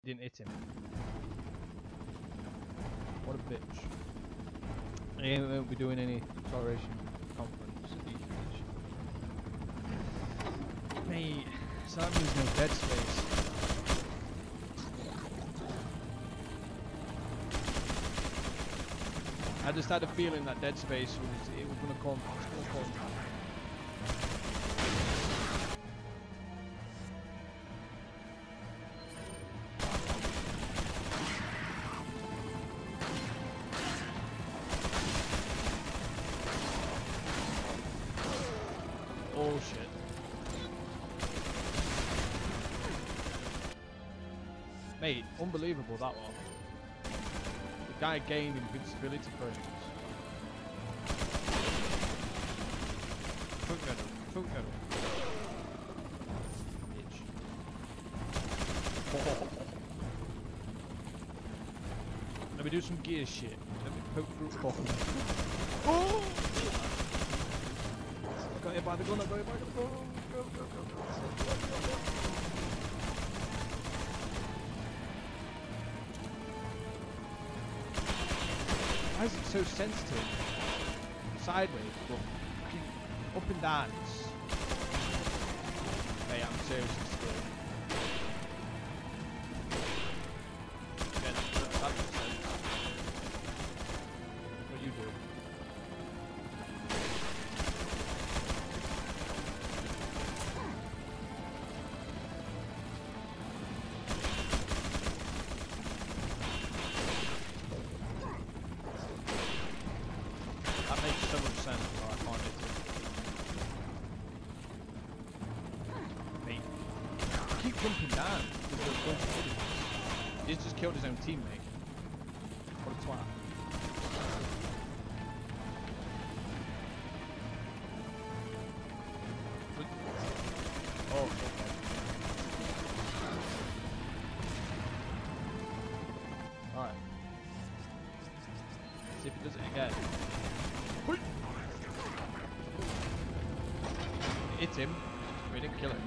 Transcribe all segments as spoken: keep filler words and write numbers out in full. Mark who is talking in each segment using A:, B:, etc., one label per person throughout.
A: Didn't hit him. What a bitch. He won't be doing any acceleration conference at E three. Mate, so that means no dead space. I just had a feeling that dead space was it was gonna come. It's gonna come. Oh shit. Mate, unbelievable that one. The guy gained invincibility frames. Foot pedal, foot pedal. Bitch. Let me do some gear shit. Let me poke through bottom. Oh! I got hit by the gun, I got hit by the gun. Go, go, go, go, go. Why is it so sensitive? Sideways, but fucking up and down. Hey, I'm seriously scared. Yeah, that makes sense. What you do? That makes so much sense, but I can't hit it. Mate, keep jumping down. He's just killed his own teammate. What a twat. Oh, okay. Alright. See if he does it again. Hit him. We didn't kill him.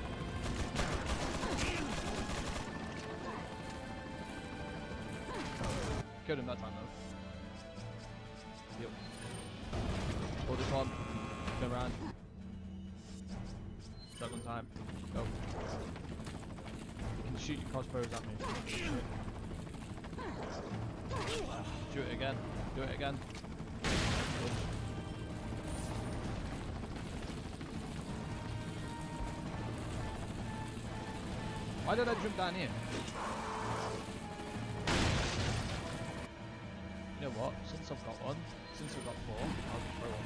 A: Killed him that time though. Yep. Hold this one. Turn around. Shotgun time. Go. You can shoot your crossbows at me. Shit. Shoot it again. Do it again. Why did I jump down here? You know what? Since I've got one, since I've got four, I'll just throw one.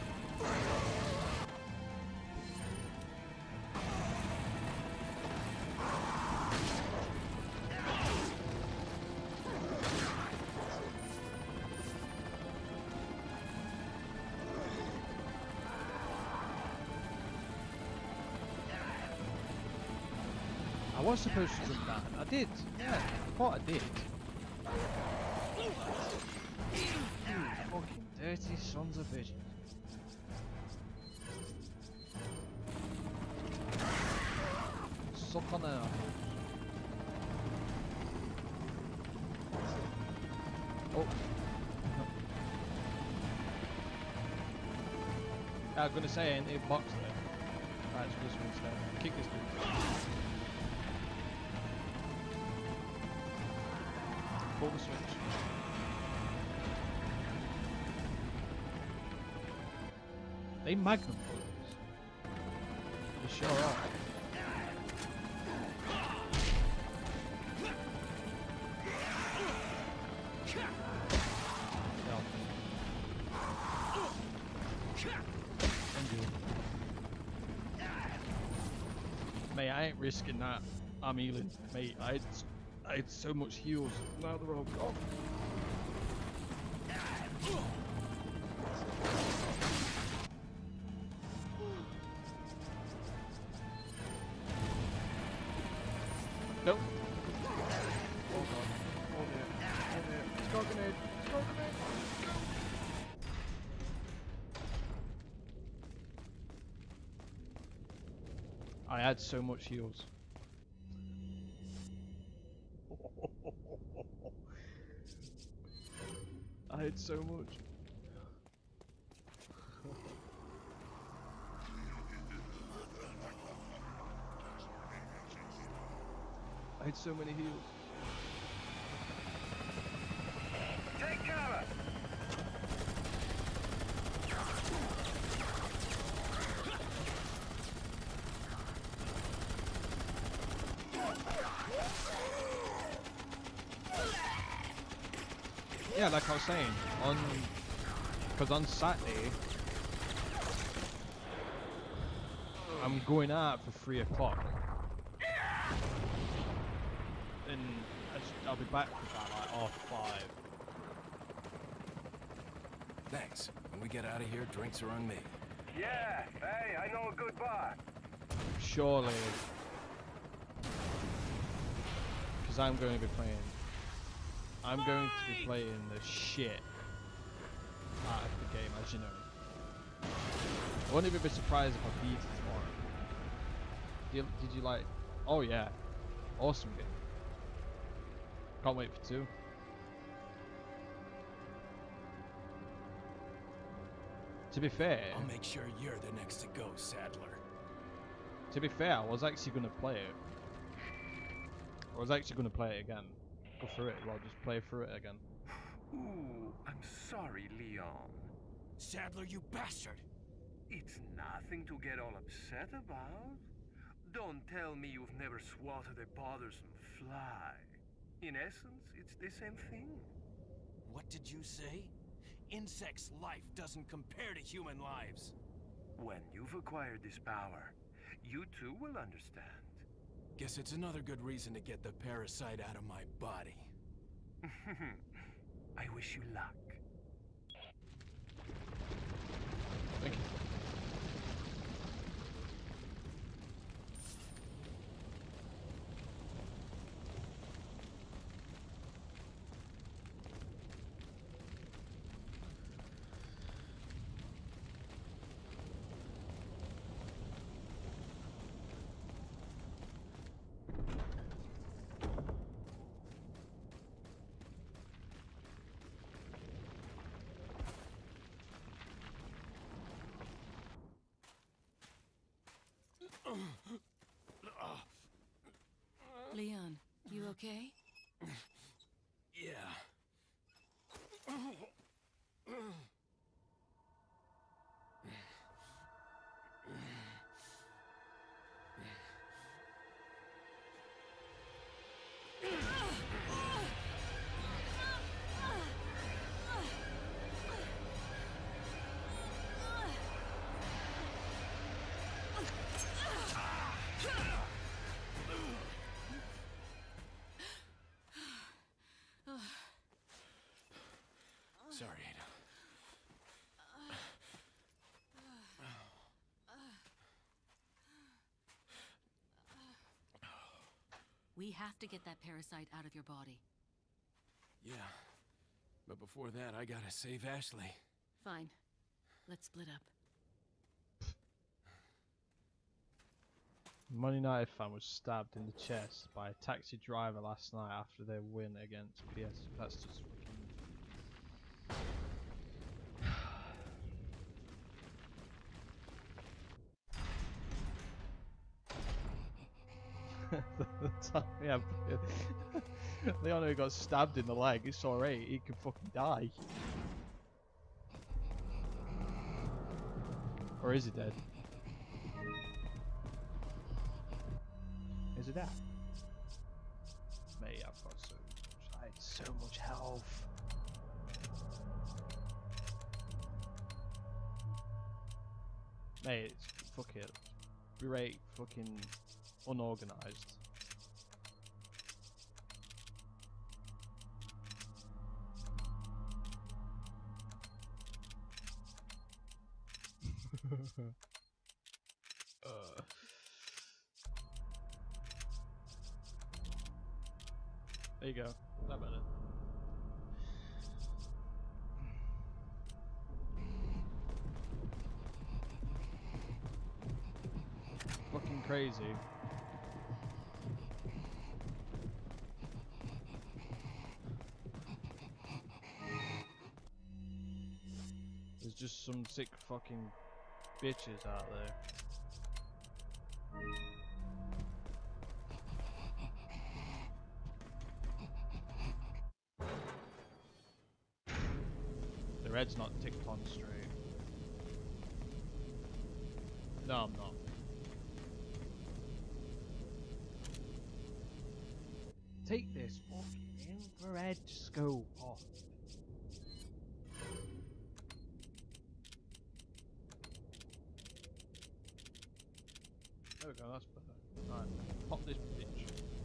A: I was supposed to jump down. I did. Yeah, I thought I did. You fucking dirty sons of bitches. Suck on her. Oh. I was gonna say, ain't it box there? Right, it's this one instead. Kick this dude. Pull the switch. They magnum bullets. They sure are. Mate, I ain't risking that. I'm healing. Mate, I had, I had so much heals. Now they're all gone. Nope. Oh god. Oh dear. Oh dear. Skull grenade. Skull grenade. I had so much heals. I had so much. I had so many heals.
B: Take cover!
A: Yeah, like I was saying, on because on Saturday I'm going out for three o'clock, and I just, I'll be back for about like half five.
C: Thanks. When we get out of here, drinks are on me.
B: Yeah, hey, I know a good bar.
A: Surely, because I'm going to be playing. I'm going to be playing the shit out of the game, as you know. I wouldn't even be surprised if I beat it tomorrow. Did, did you like? Oh yeah, awesome game. Can't wait for two. To be fair,
C: I'll make sure you're the next to go, Sadler.
A: to be fair, I was actually gonna play it. I was actually gonna play it again. Go through it. Well, just play through it again.
B: Ooh, I'm sorry, Leon.
C: Sadler, you bastard!
B: It's nothing to get all upset about. Don't tell me you've never swatted a bothersome fly. In essence, it's the same thing.
C: What did you say? Insects' life doesn't compare to human lives.
B: When you've acquired this power, you too will understand.
C: Guess it's another good reason to get the parasite out of my body.
B: I wish you luck.
A: Thank you.
D: Leon, you okay?
C: Yeah. Sorry, Ada.
D: We have to get that parasite out of your body.
C: Yeah. But before that, I gotta save Ashley.
D: Fine. Let's split up.
A: Man United fan was stabbed in the chest by a taxi driver last night after their win against P S. That's just fucking. Yeah, Leon who got stabbed in the leg. It's alright. He can fucking die. Or is he dead? Is it that? Mate, I've got so much, I had so much health. Mate, it's, fuck it. Berate fucking unorganized. uh. There you go. That better. Fucking crazy. just some sick fucking bitches out there. The red's not ticked on straight. No, I'm not. Take this fucking infrared scope off. There we go, that's better. Alright, pop this bitch.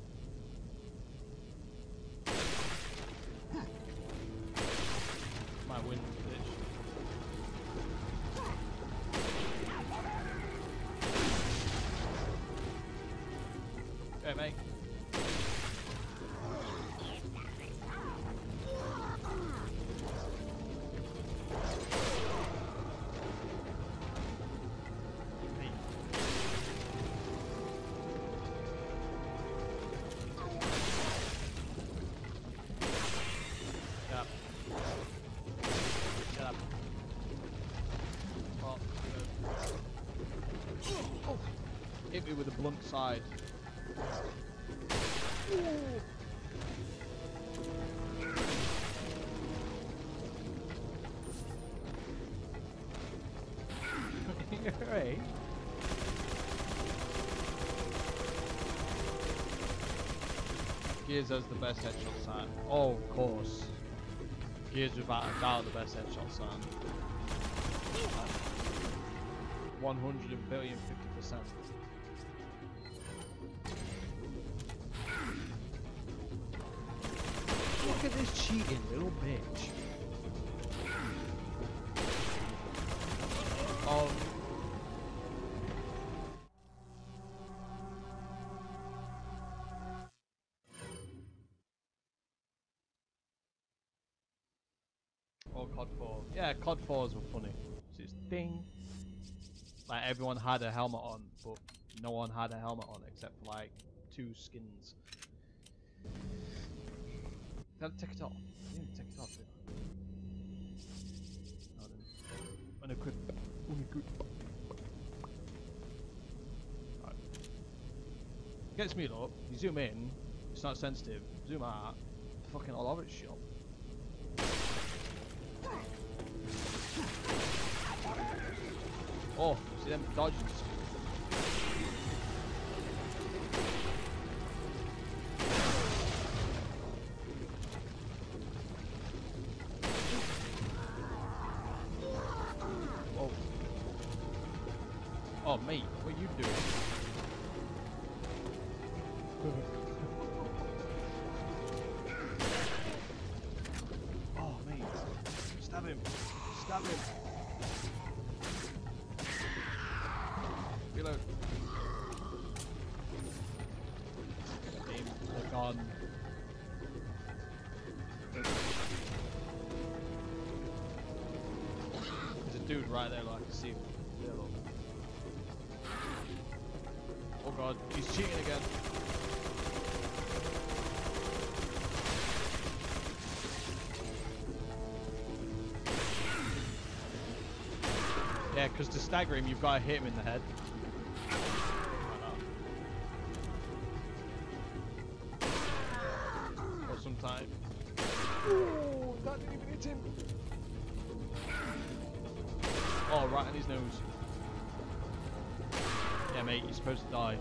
A: My win, bitch. Okay, mate. Hit me with a blunt side. Right. Gears has the best headshot sound. Oh, of course. Gears without a doubt the best headshot sound. one hundred billion fifty percent. Look at this cheating little bitch. Oh. Oh, C O D four. Yeah, C O D fours were funny. So it's ding. Like everyone had a helmet on, but no one had a helmet on except for like two skins. Gotta take it off. I didn't take it off, did I? No, I didn't. Unequip. Unequip. Right. Get speed up. You zoom in. It's not sensitive. Zoom out. Fucking all over its shop. Oh, see them dodges. Oh. Oh, mate, what are you doing? Oh, mate. Stab him. Stab him. Reload. Aim the gun. There's a dude right there, like I can see him. Yellow. Oh god, he's cheating again. Yeah, because to stagger him, you've got to hit him in the head. Or sometime. Oh, that didn't even hit him. Oh, right on his nose. Yeah, mate, you're supposed to die.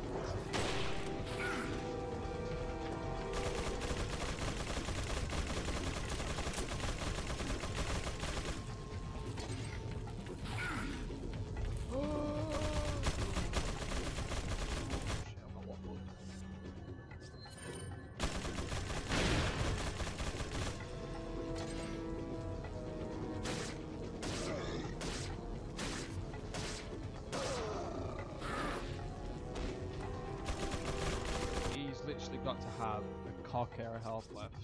A: Literally got to have a cock air health left.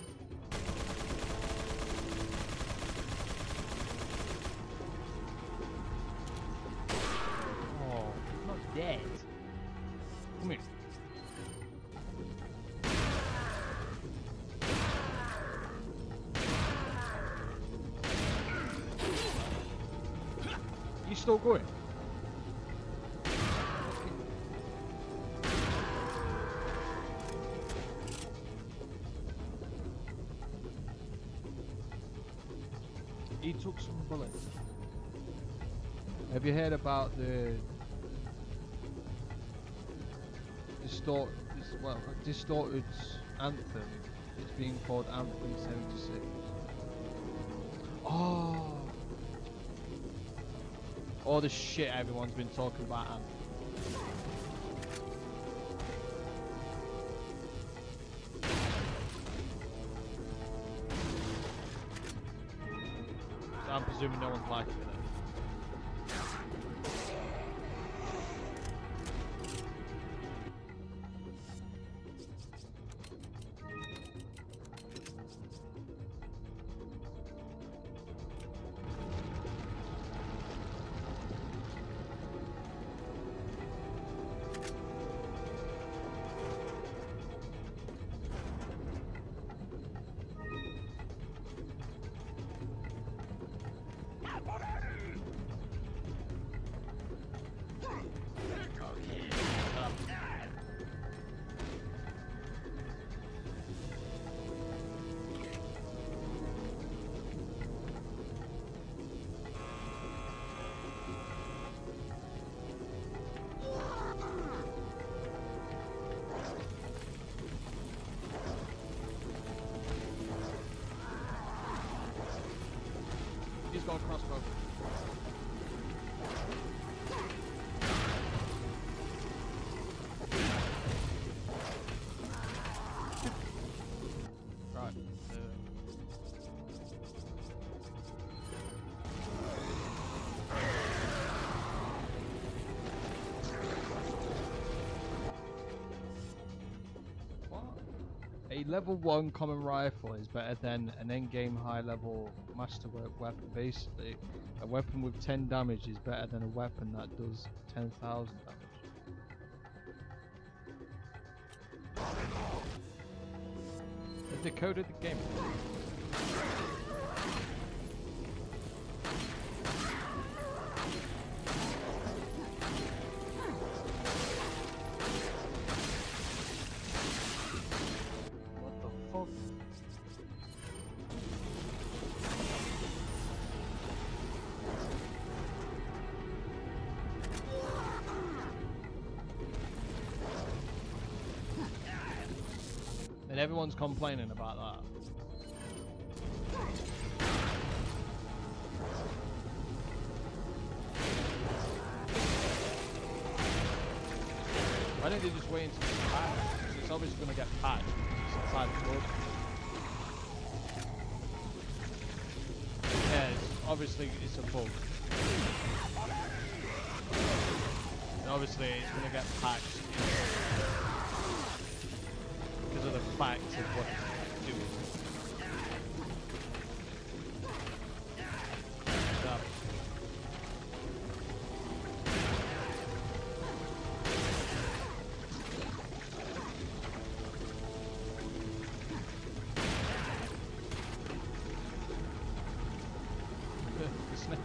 A: Oh, he's not dead. Come here. still going? He took some bullets. Have you heard about the distort? This, well, distorted anthem? It's being called Anthem seventy-six. Oh, all the shit everyone's been talking about Anthem. So I'm presuming no one's liking it then. He's got a crossbow. Right. Uh, what? A level one common rifle is better than an endgame high level masterwork weapon. Basically, a weapon with ten damage is better than a weapon that does ten thousand damage. Have they coded the game? What the fuck? And everyone's complaining about that. Why don't they just wait until it's patched? Because it's obviously going to get patched. It's inside the book. Yeah, it's, obviously it's a bug. And obviously it's going to get patched. Because of the fact of what it's doing. Yeah. The snakes.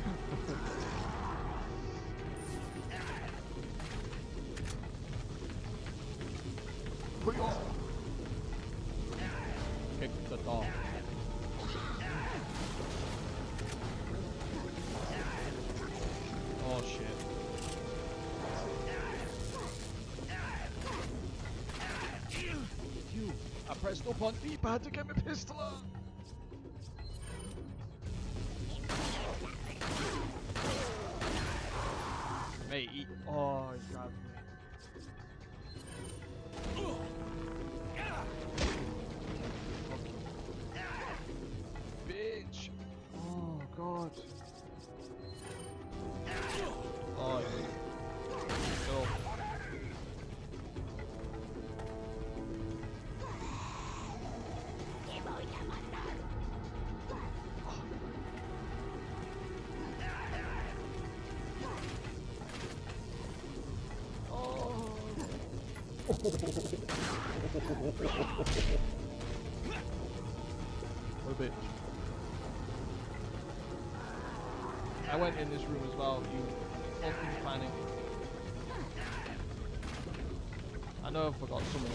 A: Put it on. Kick the dog. Oh shit. You. I pressed up on D-pad to get my pistol out. Mate, he, oh, he's grabbed me. Bitch! Oh god. Oh, dude. Go. What a bitch. I went in this room as well, you fucking panic. I know I forgot something.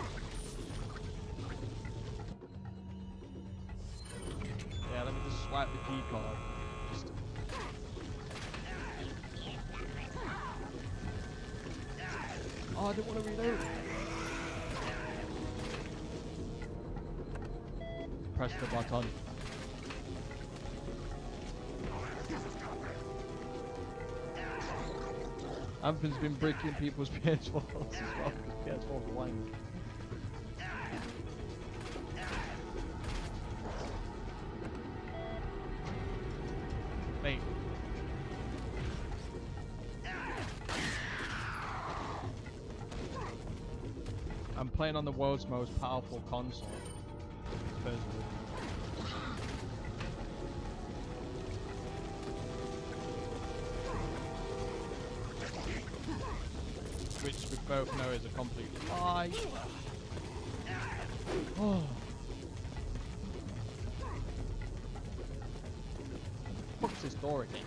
A: Yeah, let me just swipe the key card. Just oh, I didn't want to reload. Press the button. Anthony's been breaking people's P S fours as well. P S four wank. Mate. I'm playing on the world's most powerful console. Supposedly. Which we both know is a complete lie. Oh. What's this door again?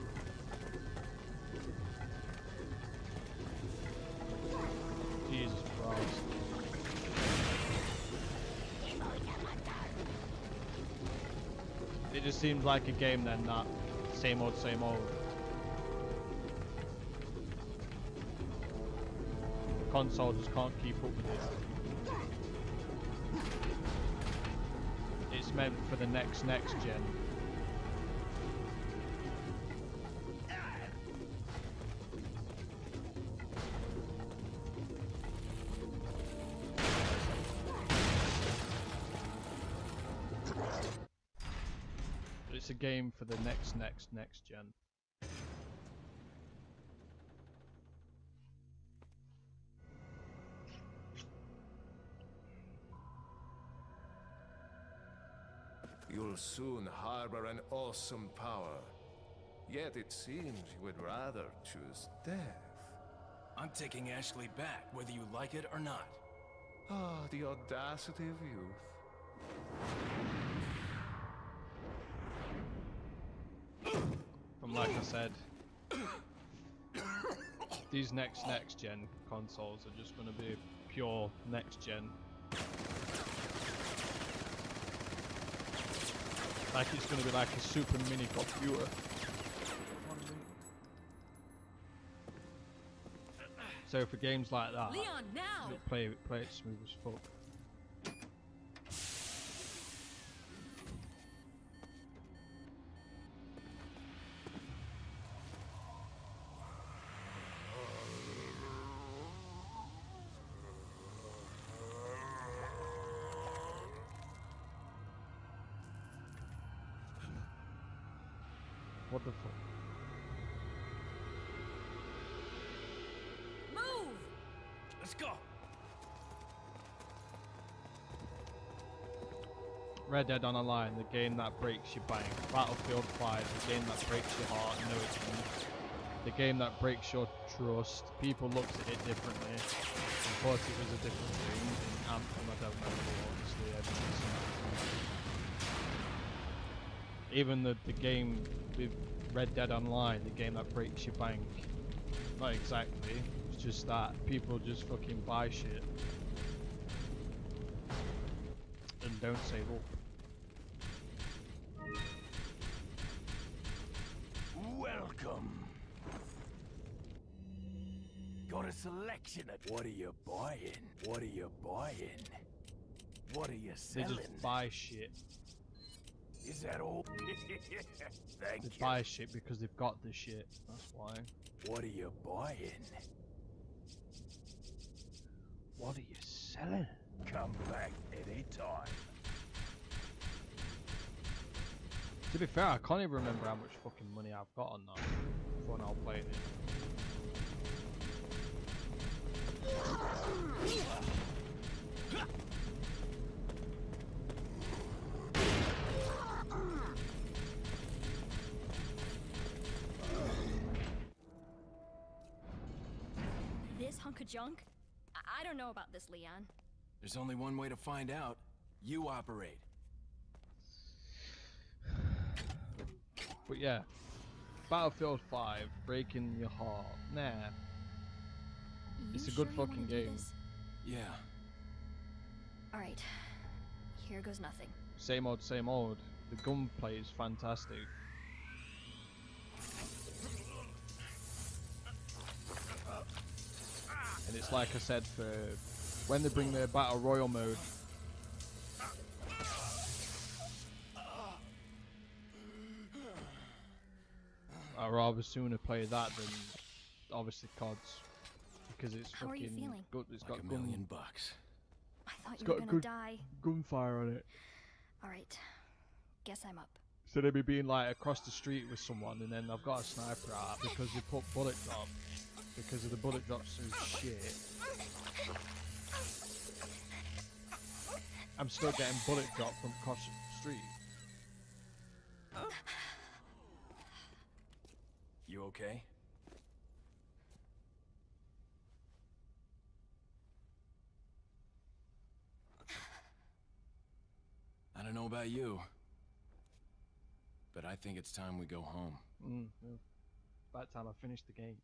A: Jesus Christ. It just seems like a game then, that same old, same old. Console just can't keep up with it. It's meant for the next next gen. It's a game for the next next next gen.
E: You'll soon harbor an awesome power. Yet it seems you would rather choose death.
C: I'm taking Ashley back, whether you like it or not.
E: Ah, the audacity of youth.
A: From like I said, these next next gen consoles are just going to be pure next gen. Like it's going to be like a super mini computer. So for games like that,
D: Leon, now!
A: you'll play it, play it smooth as fuck. What the fuck?
D: Move!
C: Let's go.
A: Red Dead Online, the game that breaks your bank. Battlefield five, the game that breaks your heart. No, it didn't. The game that breaks your trust. People looked at it differently and thought it was a different thing. In Anthem, I don't know, obviously. Everyone's even the, the game with Red Dead Online, the game that breaks your bank. Not exactly, it's just that people just fucking buy shit and don't save up.
C: Welcome. Got a selection of what are you buying? What are you buying? What are you
A: They
C: selling?
A: just buy shit.
C: Is that all? Thank
A: They
C: you.
A: buy shit because they've got the shit. That's why.
C: What are you buying?
A: What are you selling?
C: Come back anytime.
A: To be fair, I can't even remember how much fucking money I've got on that when I was playing it.
F: This hunk of junk? I, I don't know about this, Leon.
C: There's only one way to find out. You operate.
A: But yeah, Battlefield five, breaking your heart. Nah.
F: You
A: It's a
F: sure
A: good
F: you wanna
A: fucking
F: do
A: game.
F: this?
C: Yeah.
F: Alright. Here goes nothing.
A: Same old, same old. The gunplay is fantastic. And it's like I said, for when they bring the Battle Royale mode, I'd rather sooner play that than obviously C O Ds. Because it's
F: How are you
A: fucking
F: feeling?
A: good. It's
C: Like
A: got
C: a
A: gun,
C: million bucks.
F: I thought
A: It's
F: you were
A: got a
F: gonna
A: good-
F: die.
A: gunfire on it.
F: Alright. Guess I'm up.
A: Instead of me being like across the street with someone and then I've got a sniper out because they put bullet drop. Because of the bullet drops so shit. I'm still getting bullet drop from across the street.
C: You okay? I don't know about you, but I think it's time we go home.
A: Mm, yeah. About time I finished the game.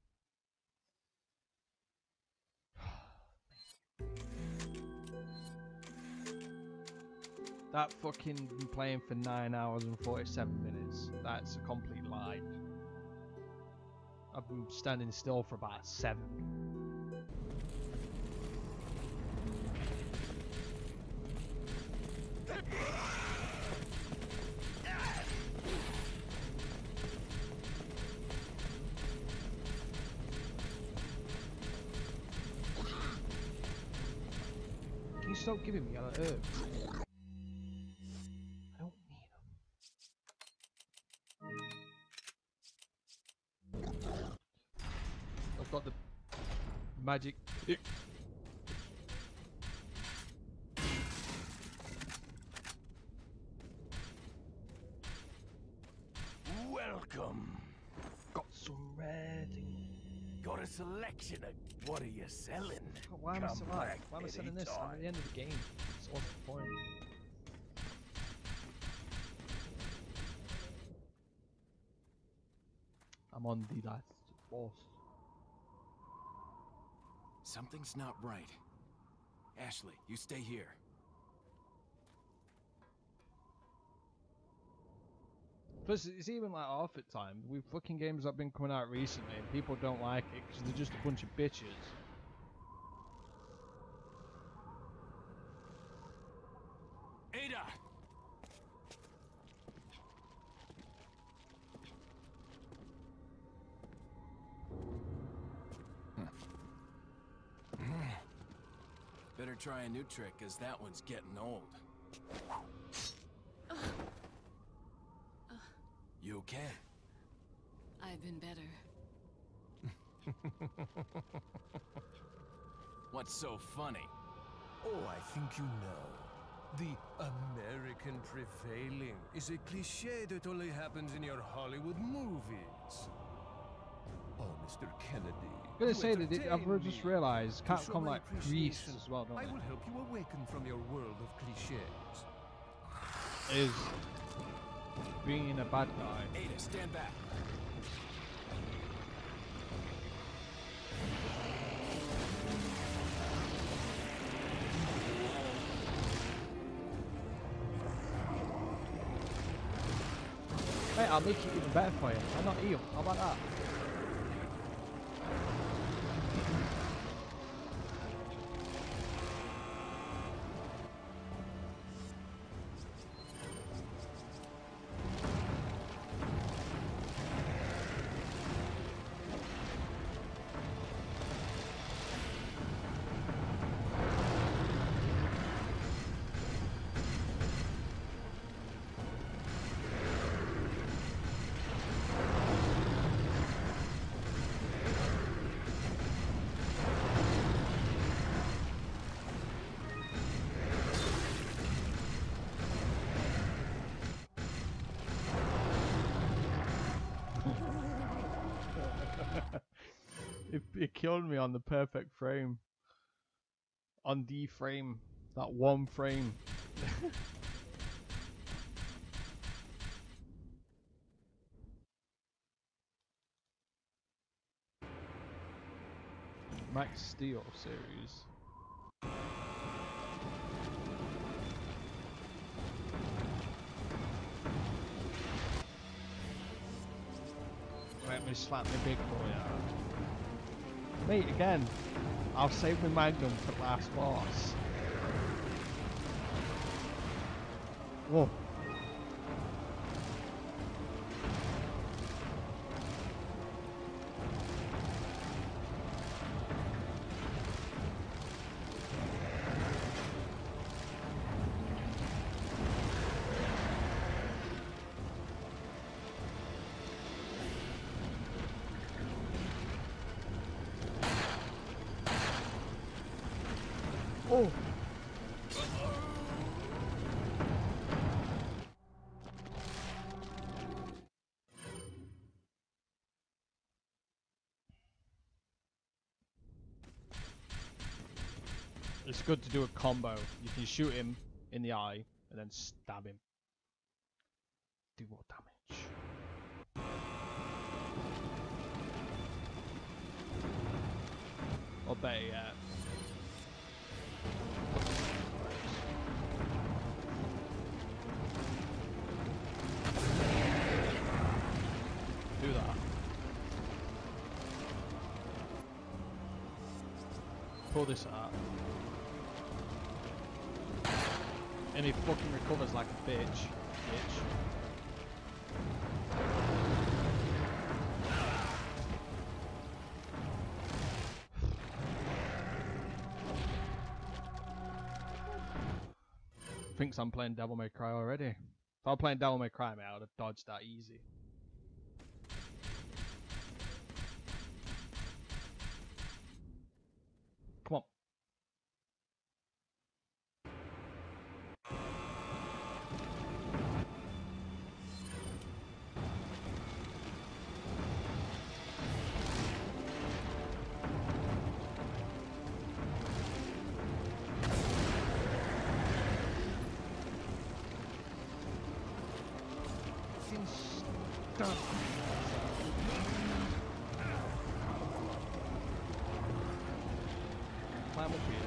A: That fucking been playing for nine hours and forty-seven minutes. That's a complete lie. I've been standing still for about seven. Can you stop giving me other herbs? I don't need them. I've got the magic.
C: Welcome.
A: Got some ready.
C: Got a selection of what are you selling?
A: Why am I
C: Come
A: so
C: back
A: Why am I selling this? I'm
C: anytime.
A: at the end of the game. So what's the point? I'm on the last boss.
C: Something's not right. Ashley, you stay here.
A: Plus, it's even like off at time. With fucking games that have been coming out recently, and people don't like it because they're just a bunch of bitches.
C: Ada! Better try a new trick, cause that one's getting old. You okay?
D: I've been better.
C: What's so funny?
E: Oh, I think you know. The American prevailing is a cliche that only happens in your Hollywood movies. Oh, Mister Kennedy.
A: I'm gonna
E: you
A: say that it, I've
E: entertain
A: just
E: me.
A: realised
E: To show
A: Capcom
E: my
A: like Greece
E: appreciation,
A: as well, don't
E: I
A: they?
E: will help you awaken from your world of cliches.
A: Is being a bad guy.
C: Ada, stand back.
A: Mate, I'll make it even better for you. I'm not heal. How about that? It, it killed me on the perfect frame. On the frame. That one frame. Max Steel series. Let me slap my big boy out. Mate, again, I'll save my Magnum for last boss. Whoa. Oh. It's good to do a combo. You can shoot him in the eye and then stab him. Do more damage. Or better yet. Do that. Pull this out. And he fucking recovers like a bitch. Bitch. Thinks I'm playing Devil May Cry already. If I were playing Devil May Cry, mate, I would have dodged that easy. Come on. Stop. Climb up here.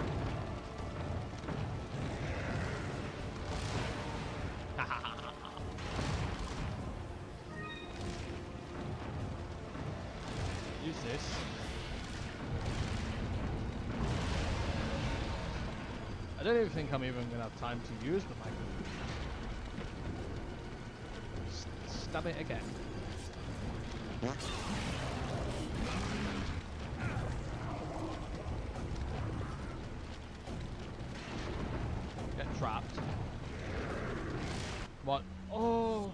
A: Use this. I don't even think I'm even gonna have time to use the Magnum. Stab it again. Get trapped. What? Oh!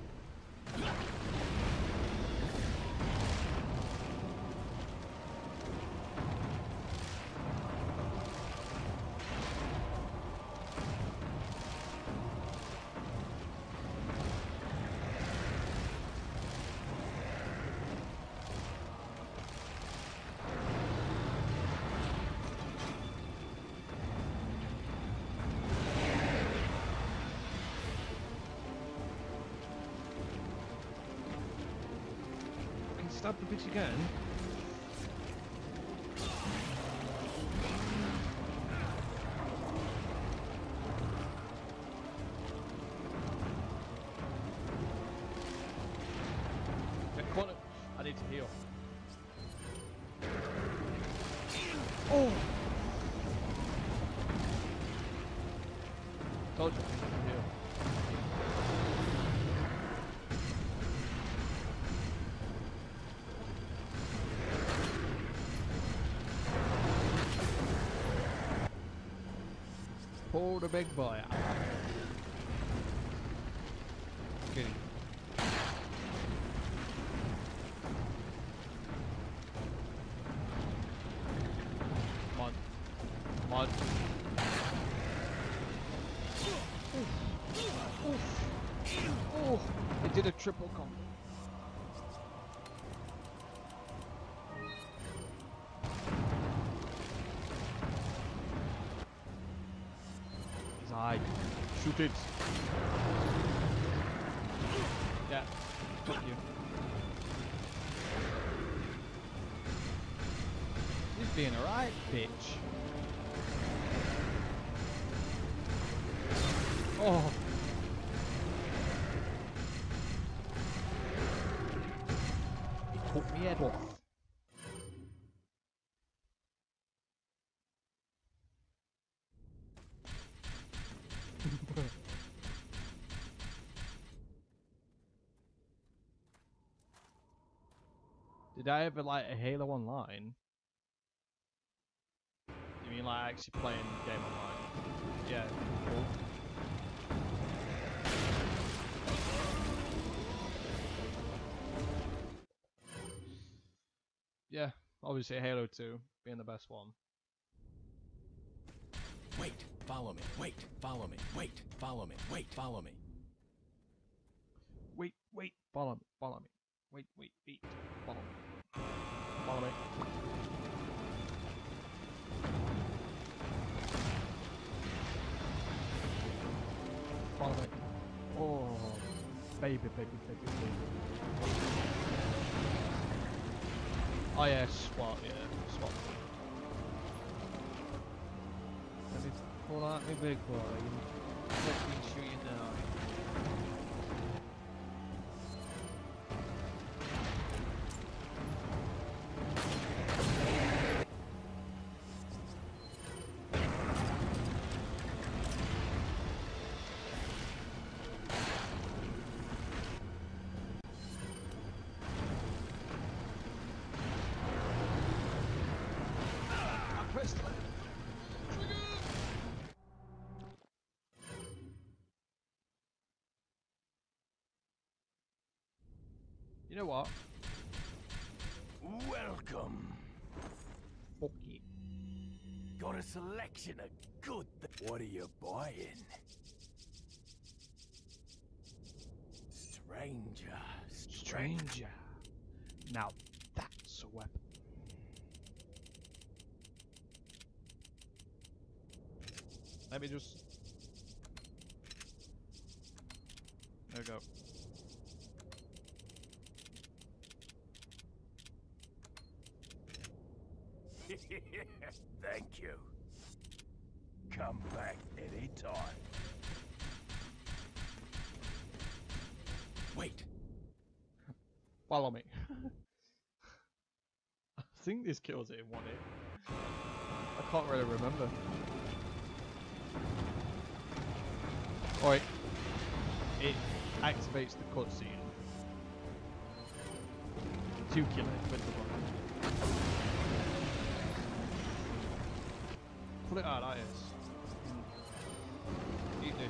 A: Stab the bitch again. Get corner. I need to heal. Oh! Told you I can heal. Pull the big boy out. Get him. Come on. Come on. Oof. Oof. Oh, it did a triple combo. Hide. Shoot it. Yeah. Fuck you. These being a right bitch. Oh. He took me head off. Did I ever like a Halo Online? You mean like actually playing the game online? Yeah. Cool. Yeah, obviously Halo two being the best one.
C: Wait, follow me. Wait, follow me. Wait, follow me. Wait, follow me.
A: Wait, wait, follow me, follow me. Wait, wait, wait, follow me. Follow me. Follow me. Oh, baby, baby, baby, baby. Oh yeah, SWAT, yeah, SWAT. Let me pull out my big boy and fucking shoot you down. You know what?
C: Welcome.
A: Fuck it.
C: Got a selection of good th- What are you buying? Stranger.
A: Stranger. Now that's a weapon. Let me just... There we go.
C: Thank you. Come back anytime. Wait.
A: Follow me. I think this kills it in one hit. I can't really remember. Alright. It activates the cutscene to kill it with the button. Pull it out, that is. Eat this.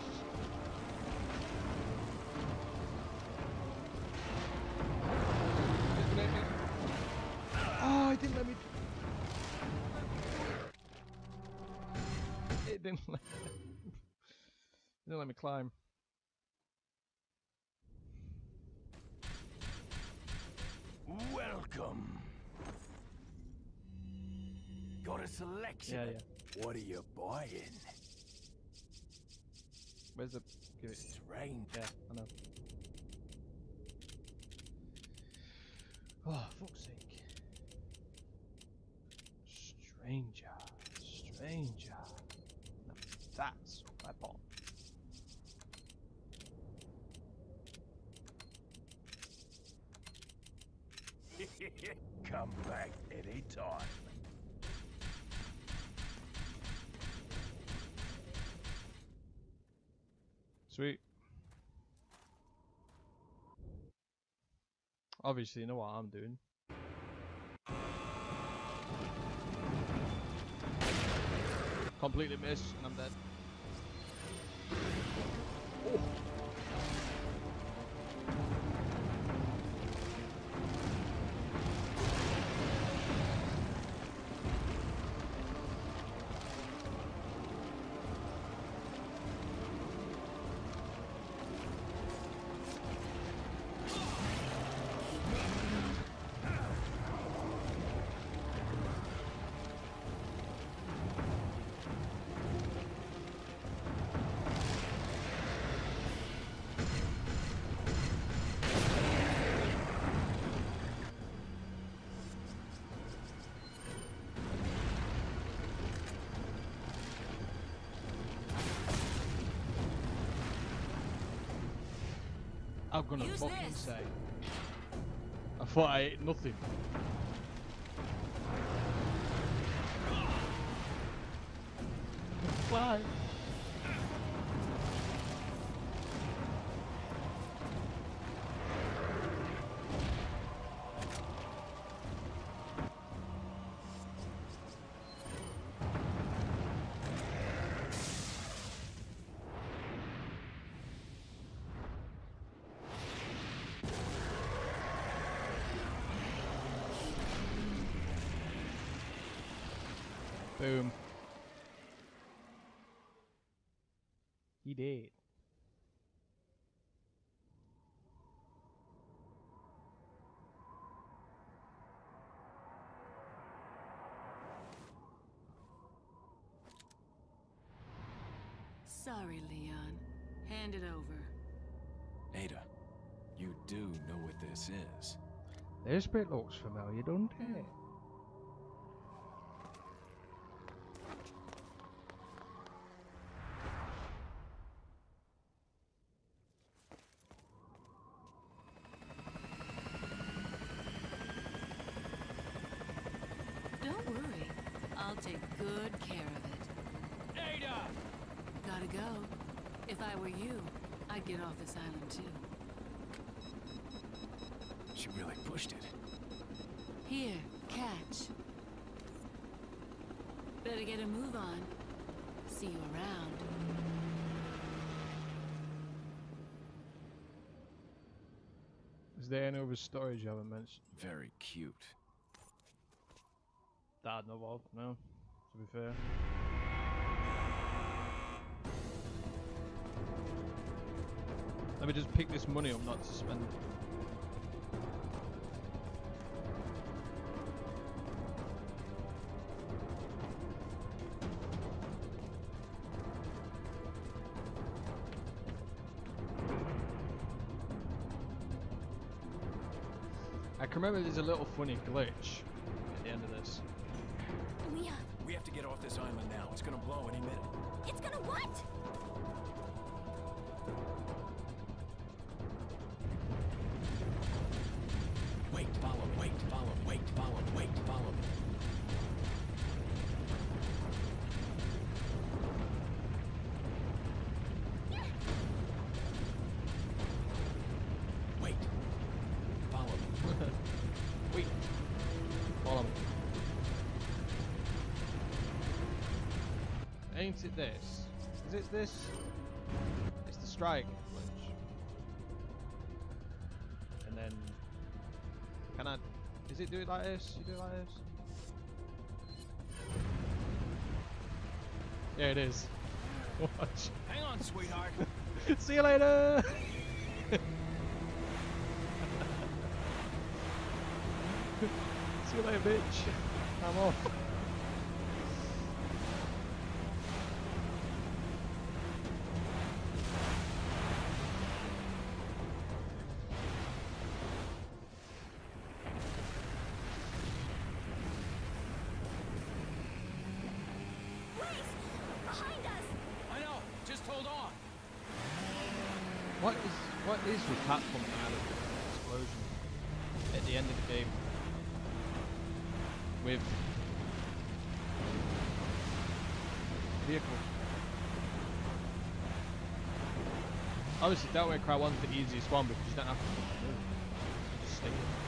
A: Oh, it didn't let me. It didn't let. It didn't let me climb.
C: Welcome. Got a selection.
A: Yeah,
C: of-
A: yeah.
C: What are you buying?
A: Where's the? Give it.
C: Strange.
A: Yeah, I know. Oh, fuck's sake. Stranger. Stranger. Now that's a weapon.
C: Come back anytime.
A: Sweet. Obviously, you know what I'm doing. Completely missed, and I'm dead. Oh. I'm gonna
D: Use
A: fucking
D: this.
A: say. I thought I ate nothing. Why? Boom. He did.
D: Sorry, Leon. Hand it over.
C: Ada, you do know what this is.
A: This bit looks familiar, doesn't it?
D: Don't worry. I'll take good care of it.
C: Ada!
D: Gotta go. If I were you, I'd get off this island too.
C: She really pushed it.
D: Here, catch. Better get a move on. See you around.
A: Is there any other storage you haven't mentioned?
C: Very cute.
A: That I know of, no. To be fair. Let me just pick this money up not to spend it. I can remember there's a little funny glitch at the end of this.
F: Leon,
C: We have to get off this island now. It's gonna blow any minute.
F: it's gonna what?
C: Wait, follow, wait, follow, wait, follow, wait, follow. Wait. Follow me.
A: Wait. Follow me. Ain't it this? Is it this? It's the strike glitch. And then... Can I... Is it do it like this? You do it like this? Yeah, it is. Watch.
C: Hang on, sweetheart.
A: See you later! See you later, bitch. I'm off.
F: Race! Behind us!
C: I know. Just hold on.
A: What is what is with Capcom and the explosion at the end of the game with vehicle? Obviously, Devil May Cry one's the easiest one because you don't have to move. You just stick it.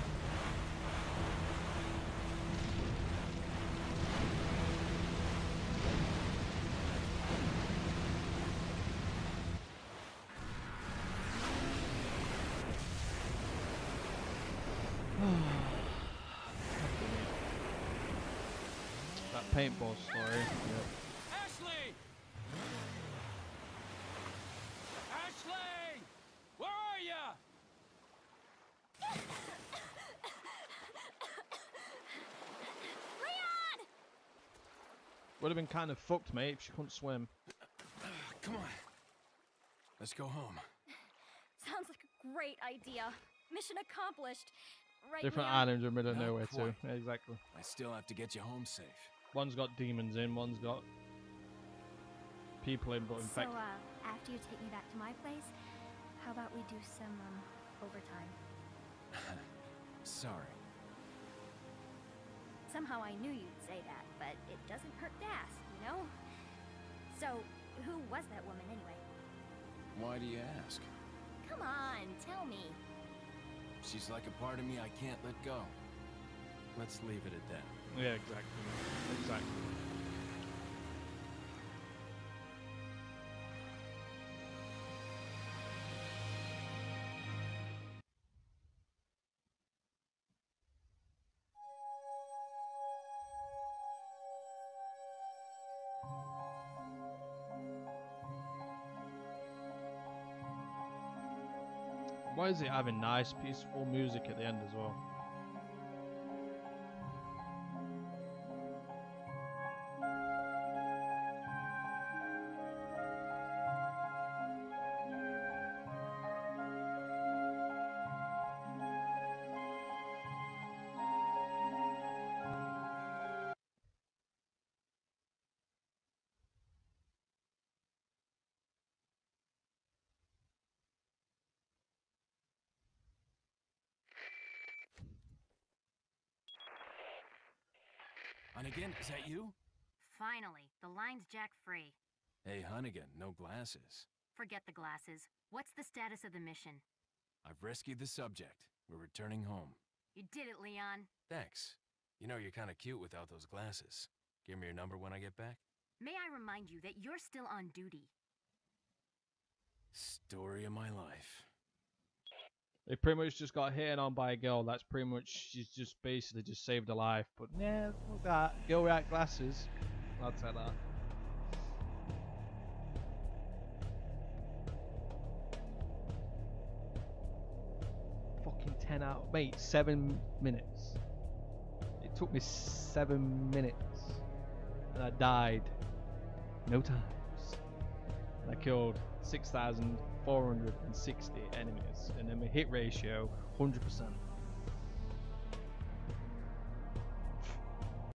A: That paintball story. Yep.
C: Ashley! Ashley! Where are ya?
F: Leon!
A: Would have been kind of fucked, mate, if she couldn't swim.
C: Come on. Let's go home.
F: Sounds like a great idea. Mission accomplished. Right,
A: Different
F: Leon?
A: islands are in the middle of
C: Not
A: nowhere too.
C: quite.
A: Yeah, exactly.
C: I still have to get you home safe.
A: One's got demons in, one's got people in, but
F: So,
A: infected.
F: uh, after you take me back to my place, how how about we do some, um, overtime?
C: Sorry.
F: Somehow I knew you'd say that, but it doesn't hurt to ask, you know? So, who was that woman anyway?
C: Why do you ask?
F: Come on, tell me.
C: She's like a part of me I can't let go. Let's leave it at that.
A: Yeah, exactly. Exactly. Why is it having nice, peaceful music at the end as well?
C: Hunnigan, is that you?
G: Finally, the line's jack free.
C: Hey, Hunnigan, no glasses.
G: Forget the glasses. What's the status of the mission?
C: I've rescued the subject. We're returning home.
G: You did it, Leon.
C: Thanks. You know, you're kind of cute without those glasses. Give me your number when I get back.
G: May I remind you that you're still on duty.
C: Story of my life.
A: They pretty much just got hit on by a girl. That's pretty much, she's just basically just saved her life. But nah, fuck that. Girl without glasses. I'll tell that. Fucking ten out. Mate, seven minutes. It took me seven minutes. And I died. No times. And I killed six thousand four hundred sixty enemies, and then my hit ratio one hundred percent.